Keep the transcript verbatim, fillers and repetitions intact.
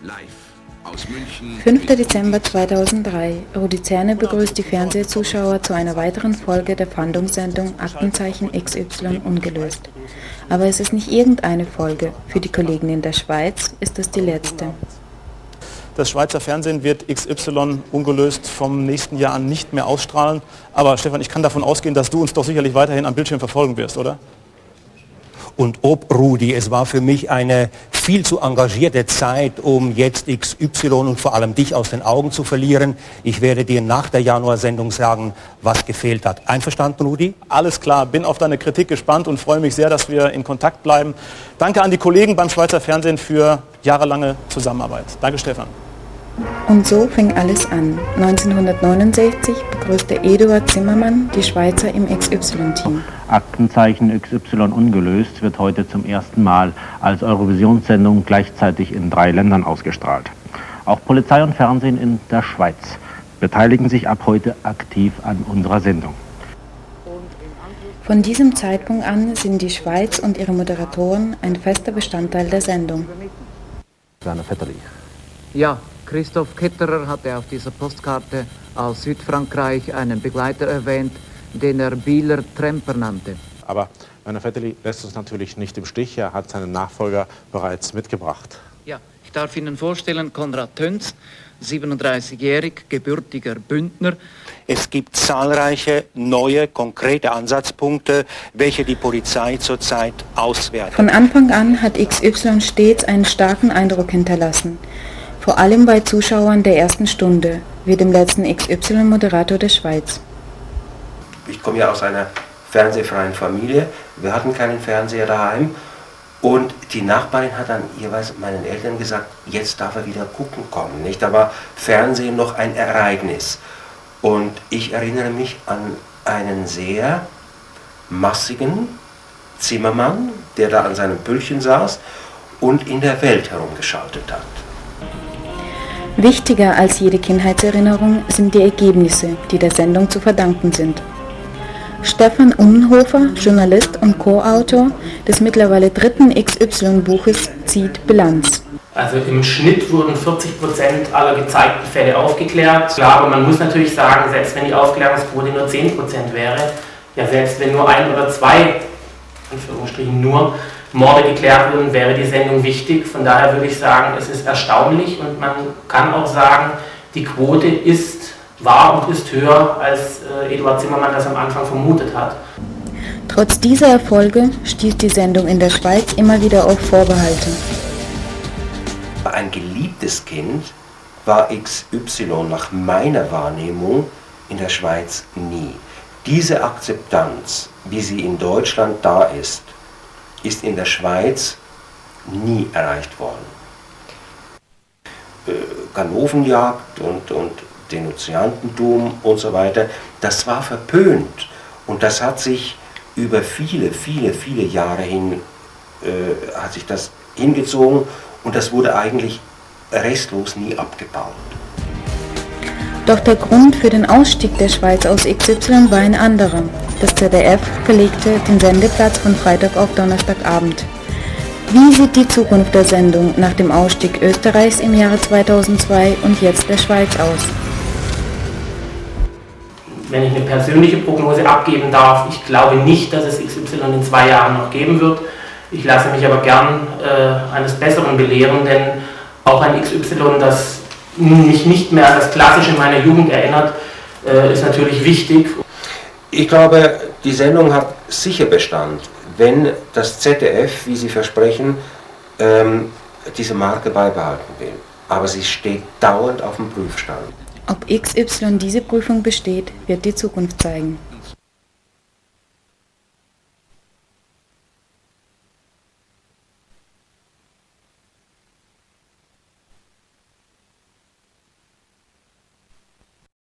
fünfter Dezember zweitausenddrei. Rudi Zerne begrüßt die Fernsehzuschauer zu einer weiteren Folge der Fahndungssendung Aktenzeichen X Y ungelöst. Aber es ist nicht irgendeine Folge. Für die Kollegen in der Schweiz ist es die letzte. Das Schweizer Fernsehen wird X Y ungelöst vom nächsten Jahr an nicht mehr ausstrahlen. Aber Stefan, ich kann davon ausgehen, dass du uns doch sicherlich weiterhin am Bildschirm verfolgen wirst, oder? Und ob, Rudi, es war für mich eine viel zu engagierte Zeit, um jetzt X Y und vor allem dich aus den Augen zu verlieren. Ich werde dir nach der Januarsendung sagen, was gefehlt hat. Einverstanden, Rudi? Alles klar, bin auf deine Kritik gespannt und freue mich sehr, dass wir in Kontakt bleiben. Danke an die Kollegen beim Schweizer Fernsehen für jahrelange Zusammenarbeit. Danke, Stefan. Und so fing alles an. neunzehnhundertneunundsechzig begrüßte Eduard Zimmermann die Schweizer im X Y-Team. Aktenzeichen X Y ungelöst wird heute zum ersten Mal als Eurovisionssendung gleichzeitig in drei Ländern ausgestrahlt. Auch Polizei und Fernsehen in der Schweiz beteiligen sich ab heute aktiv an unserer Sendung. Von diesem Zeitpunkt an sind die Schweiz und ihre Moderatoren ein fester Bestandteil der Sendung. Werner Vetterli. Ja, Christoph Ketterer hatte auf dieser Postkarte aus Südfrankreich einen Begleiter erwähnt, den er Bieler Tremper nannte. Aber Werner Vetterli lässt uns natürlich nicht im Stich. Er hat seinen Nachfolger bereits mitgebracht. Ja, ich darf Ihnen vorstellen, Konrad Töns, siebenunddreißigjährig, gebürtiger Bündner. Es gibt zahlreiche neue, konkrete Ansatzpunkte, welche die Polizei zurzeit auswertet. Von Anfang an hat X Y stets einen starken Eindruck hinterlassen. Vor allem bei Zuschauern der ersten Stunde, wie dem letzten X Y-Moderator der Schweiz. Ich komme ja aus einer fernsehfreien Familie. Wir hatten keinen Fernseher daheim. Und die Nachbarin hat dann jeweils meinen Eltern gesagt, jetzt darf er wieder gucken kommen. Nicht? Da war Fernsehen noch ein Ereignis. Und ich erinnere mich an einen sehr massigen Zimmermann, der da an seinem Püllchen saß und in der Welt herumgeschaltet hat. Wichtiger als jede Kindheitserinnerung sind die Ergebnisse, die der Sendung zu verdanken sind. Stefan Unhofer, Journalist und Co-Autor des mittlerweile dritten X Y-Buches, zieht Bilanz. Also im Schnitt wurden vierzig Prozent aller gezeigten Fälle aufgeklärt. Klar, aber man muss natürlich sagen, selbst wenn die Aufklärungsquote nur zehn Prozent wäre, ja selbst wenn nur ein oder zwei, Anführungsstrichen nur, Morde geklärt würden, wäre die Sendung wichtig. Von daher würde ich sagen, es ist erstaunlich und man kann auch sagen, die Quote ist, war und ist höher, als äh, Eduard Zimmermann das am Anfang vermutet hat. Trotz dieser Erfolge stieß die Sendung in der Schweiz immer wieder auf Vorbehalte. Ein geliebtes Kind war X Y nach meiner Wahrnehmung in der Schweiz nie. Diese Akzeptanz, wie sie in Deutschland da ist, ist in der Schweiz nie erreicht worden. Äh, Ganovenjagd und, und Denunziantentum und so weiter, das war verpönt und das hat sich über viele, viele, viele Jahre hin, äh, hat sich das hingezogen und das wurde eigentlich restlos nie abgebaut. Doch der Grund für den Ausstieg der Schweiz aus X Y war ein anderer. Das Z D F verlegte den Sendeplatz von Freitag auf Donnerstagabend. Wie sieht die Zukunft der Sendung nach dem Ausstieg Österreichs im Jahre zweitausendzwei und jetzt der Schweiz aus? Wenn ich eine persönliche Prognose abgeben darf, ich glaube nicht, dass es X Y in zwei Jahren noch geben wird. Ich lasse mich aber gern äh, eines Besseren belehren, denn auch ein X Y, das mich nicht mehr an das Klassische meiner Jugend erinnert, äh, ist natürlich wichtig. Ich glaube, die Sendung hat sicher Bestand, wenn das Z D F, wie Sie versprechen, ähm, diese Marke beibehalten will. Aber sie steht dauernd auf dem Prüfstand. Ob X Y diese Prüfung besteht, wird die Zukunft zeigen.